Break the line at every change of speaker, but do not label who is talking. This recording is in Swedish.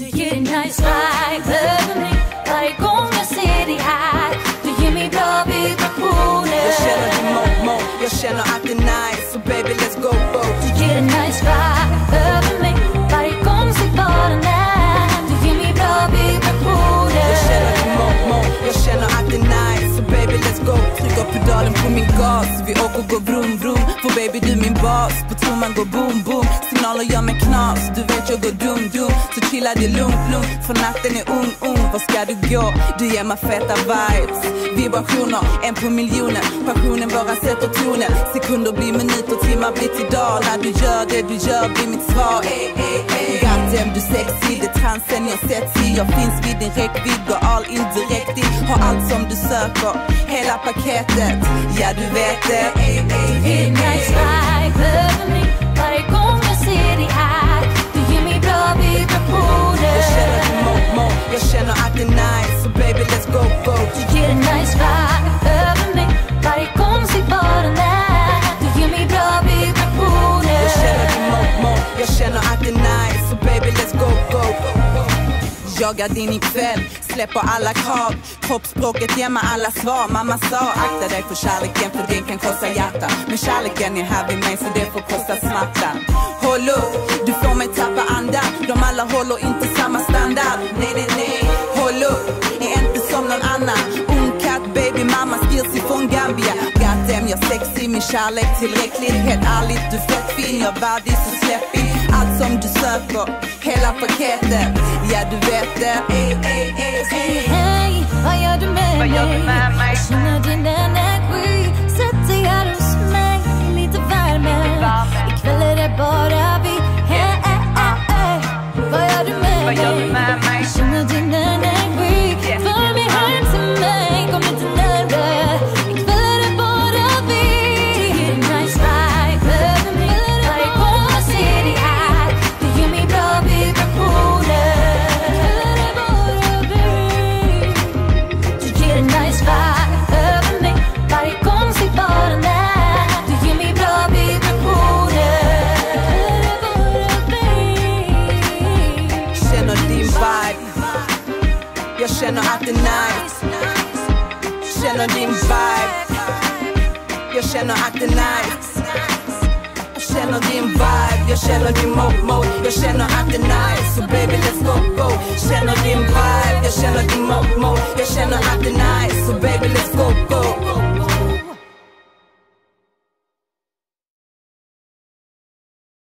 Du ger en nice vibe över mig varje gång jag ser dig här. Du ger mig bra vibrationer.
Jag känner dig mo, jag känner att det är nice. So baby let's go, go.
Du ger en nice vibe över mig varje gång så bara när. Du ger mig bra vibrationer.
Jag känner dig mo, jag känner att det är nice. So baby let's go. Tryck upp pedalen på min gas. Vi åker och går vroom vroom. För baby du min bas. På trumman går boom boom. Signaler gör mig knas. Du vet jag går dum dum. Så chilla det lugnt lugnt. För natten är ung. Var ska du gå? Du ger mig feta vibes. Vibrationer, 1 på miljoner. Passionen bara sätter tonen. Sekunder blir minuter, timmar blir till dag. När du gör det du gör blir mitt svar. Goddamn du sexy. Det transen jag sätts i. Jag finns vid din räckvidd. Går all in direkt i. Har allt som du söker. Hela paketet. Ja du vet det.
Du ger en nice vibe över mig varje gång jag ser dig här. Du ger mig bra vibrationer.
Jag känner dig mo, jag känner att det är nice. So baby let's go, go.
Du ger en nice vibe över mig varje gång så bara när. Du ger mig bra vibrationer.
Jag känner dig mo, jag känner att det är nice. So baby let's go, go. Jagar din ikväll, släpper alla krav. Kroppsspråket ger mig alla svar. Mamma sa, akta dig för kärleken för den kan kosta hjärta. Men kärleken är här vid mig så det får kosta smärtan. Håll upp, du får mig tappa andan. De alla håller inte samma standard. Nej, håll upp, är inte som någon annan. Ung katt, baby, mamma skills ifrån Gambia. Goddamn, jag sexy, min kärlek tillräckligt. Helt ärligt, du fett fin, jag värdig så släpp in. Allt som du söker, hela paketet. Ja, du vet det.
Hej, vad gör du med mig? Jag känner din energi. Sätt dig här hos mig. Lite värme. Ikväll är det bara vi. Vad gör du med mig? Jag känner din energi. För mig hem till mig. Kom lite närmare. Ikväll är det bara vi. Du ger en nice vibe över mig varje gång jag ser dig här. Du ger mig bra vibrationer. Du ger en nice vibe över mig varje gång så bara när. Du ger mig bra vibrationer.
Känner din vibe. Jag känner att det är nice. Känner din vibe. Jag känner att det är nice. Jag känner din vibe. Jag känner din mo. Jag känner att det är nice. So baby let's go, go. Känner din vibe. Jag känner din mo. Jag känner att det är nice. So baby let's go, go.